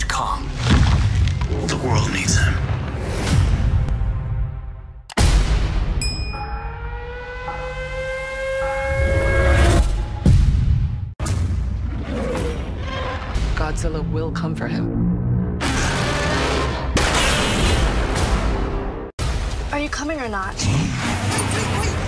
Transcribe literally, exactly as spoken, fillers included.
need Kong. The world needs him. Godzilla will come for him. Are you coming or not?